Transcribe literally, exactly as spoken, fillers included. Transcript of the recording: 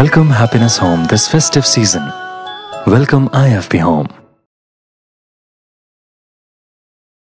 Welcome happiness home this festive season. Welcome I F B home.